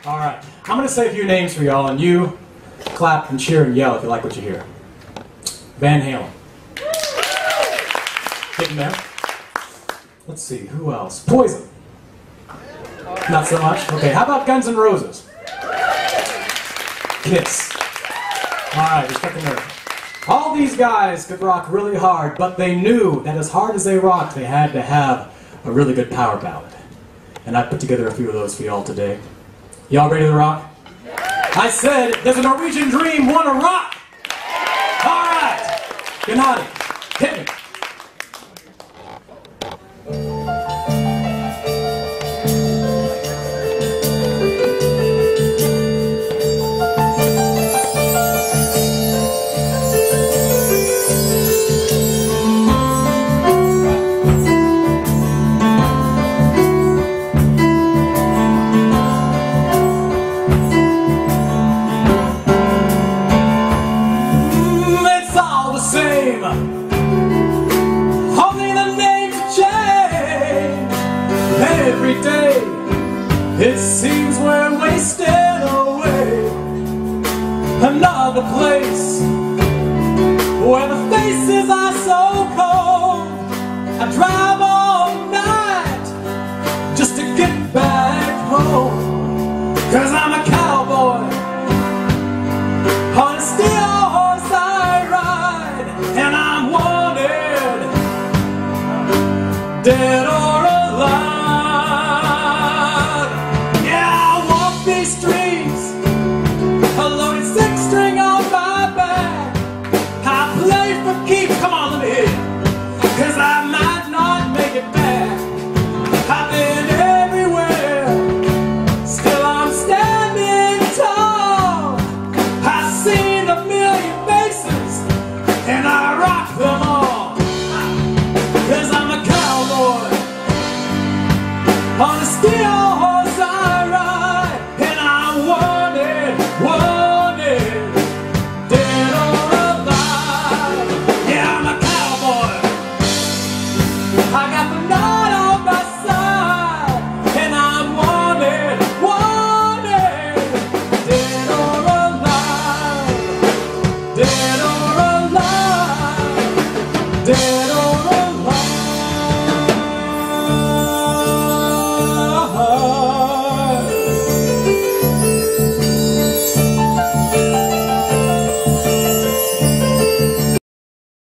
All right. I'm going to say a few names for y'all, and you clap and cheer and yell if you like what you hear. Van Halen. Getting there. Let's see, who else? Poison. Not so much. Okay, how about Guns N' Roses? Kiss. All right, respect the nerve. All these guys could rock really hard, but they knew that as hard as they rocked, they had to have a really good power ballad. And I put together a few of those for y'all today. Y'all ready to rock? I said, does a Norwegian dream want to rock? All right. Gennady, hit me. Only the names change. Every day it seems we're wasting away. Another place where the faces are so cold. I drive all night just to get back home. 'Cause I'm a cowboy on a steel horse I ride, and I'm wanted, dead or alive. Yeah, I walk these streets, a loaded six-string on my back. I play for keeps, come on, let me hear you, 'cause I might not make it back. I've been everywhere, still I'm standing tall. I've seen a million faces, and I rock them all. 'Cause I'm a cowboy on a steel